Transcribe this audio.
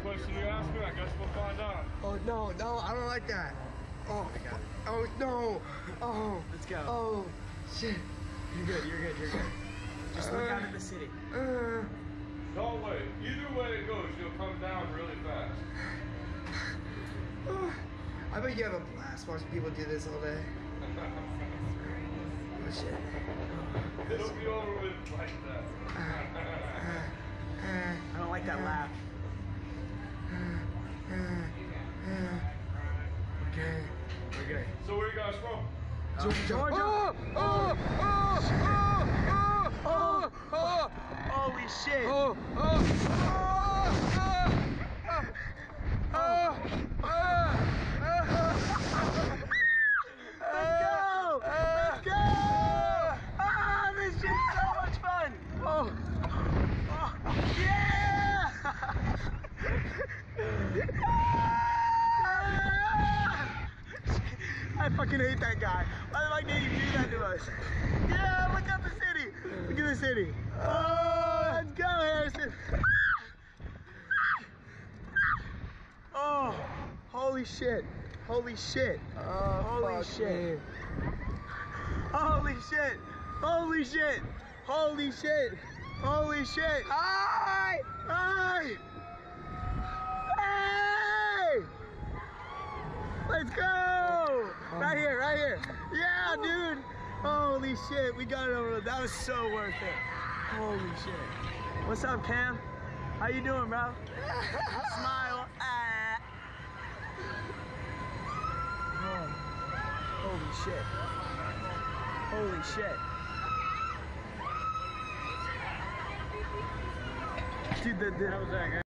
question you asked me, I guess we'll find out. Oh, no, I don't like that. Oh, my God. Oh, no. Oh. Let's go. Oh, shit. You're good. Just look out at the city. Don't wait. Either way it goes, you'll come down really fast. I bet you have a blast watching people do this all day. Oh, shit. It'll be over with like that. I don't like that laugh. Okay. We're good. So where you guys from? Georgia. Oh! Holy shit. Let's go! Ah, this shit's so much fun! Yeah! I fucking hate that guy. Why the fuck did you do that to us? Yeah, look at the city! Look at the city! Oh, let's go, Harrison! Oh, holy shit! Holy shit! Holy shit! Holy shit! Holy shit! Holy shit! Holy shit! Hi! Hi! Hey! Let's go! Right here! Yeah, dude! Holy shit! We got it over. That was so worth it. Holy shit! What's up, Cam? How you doing, bro? Smile. Oh. Holy shit. Holy shit. Dude, that was that guy.